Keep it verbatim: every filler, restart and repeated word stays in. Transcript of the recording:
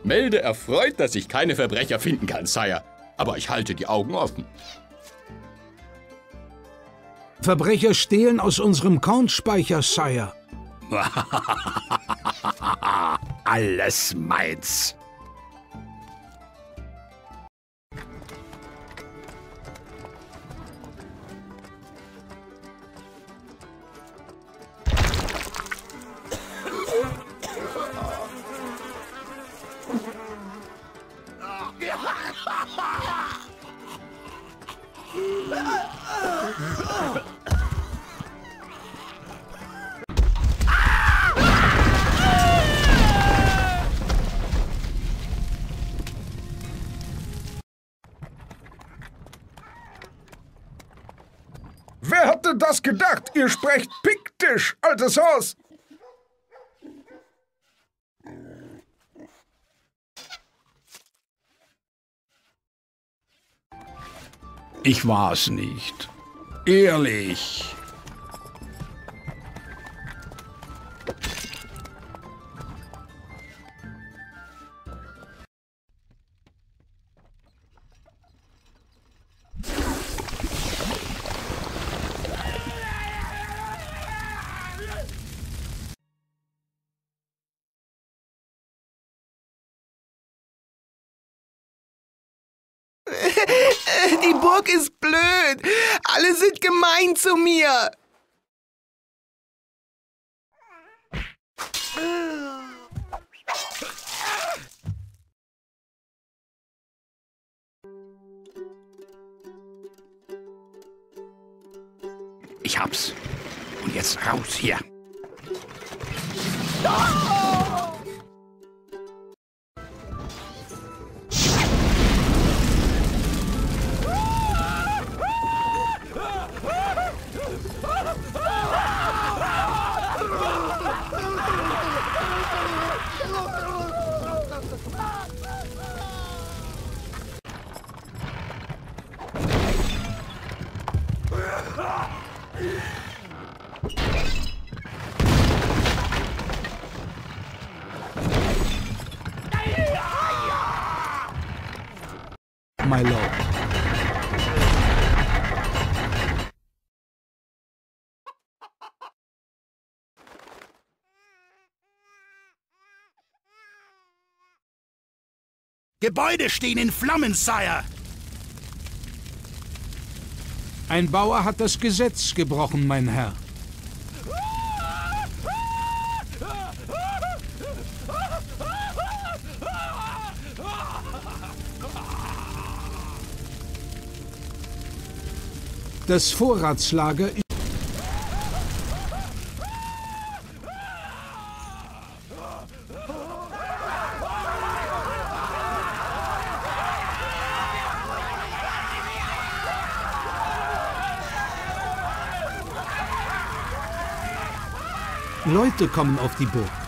Melde erfreut, dass ich keine Verbrecher finden kann, Sire. Aber ich halte die Augen offen. Verbrecher stehlen aus unserem Kornspeicher, Sire. Alles meins. Wer hatte das gedacht? Ihr sprecht Piktisch, altes Haus! Ich war's nicht. Ehrlich. Die Burg ist blöd. Alle sind gemein zu mir. Ich hab's. Und jetzt raus hier. My lord. Gebäude stehen in Flammen, Sire. Ein Bauer hat das Gesetz gebrochen, mein Herr. Das Vorratslager ist... Leute kommen auf die Burg.